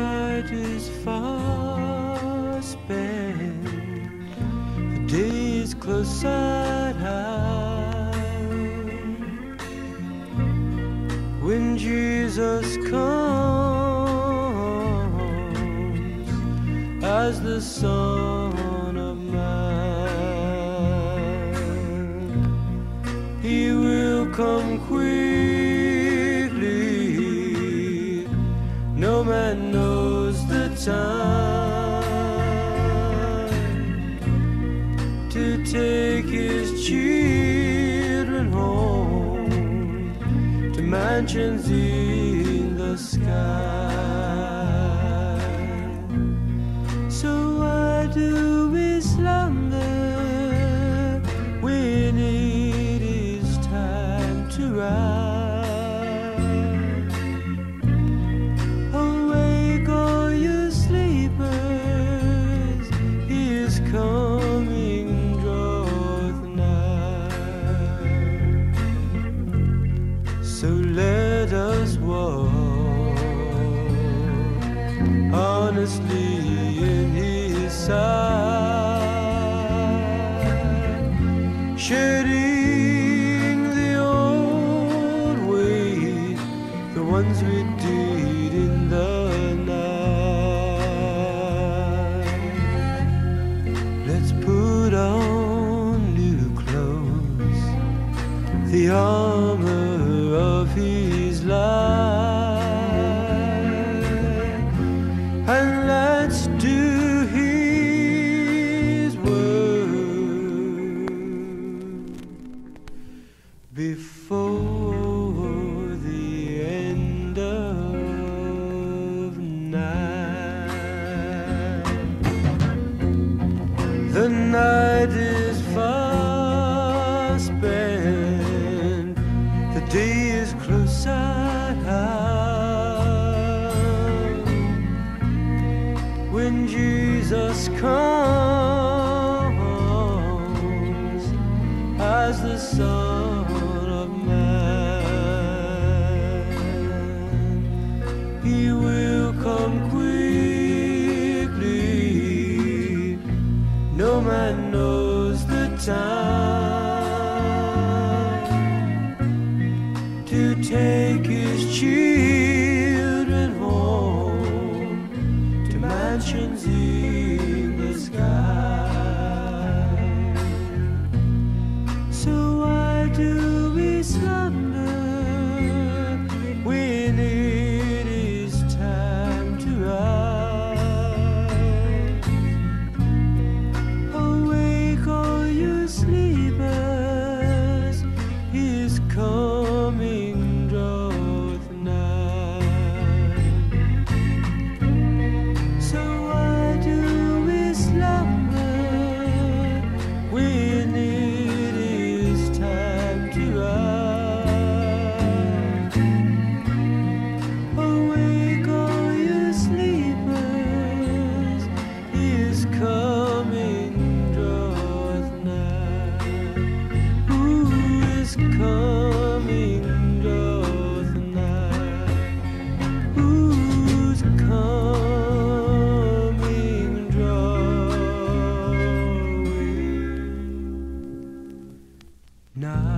night is far spent, the day is close at hand. When Jesus comes as the Son of Man, he will come quickly, no man knows the time to take his children home to mansions in the sky. So why do we slumber when it is time to rise? Awake all you sleepers, he is coming, draweth nigh. So let us walk honestly in his sight, shedding the old ways, the ones we did in the night. Let's put on new clothes, the armor of his light, and let's do his word before the end of night. The night is far spent, the day is close at hand. When Jesus comes as the Son of Man, he will come quickly, no man knows the time to take his children home to mansions in the sky. So why do we slumber when it is time to rise? Awake all you sleepers, he is coming, draweth nigh. So why do we slumber when it is time to rise? Awake all you sleepers, he is coming, draweth nigh. Who is coming, draweth nigh? Who's coming, draweth nigh?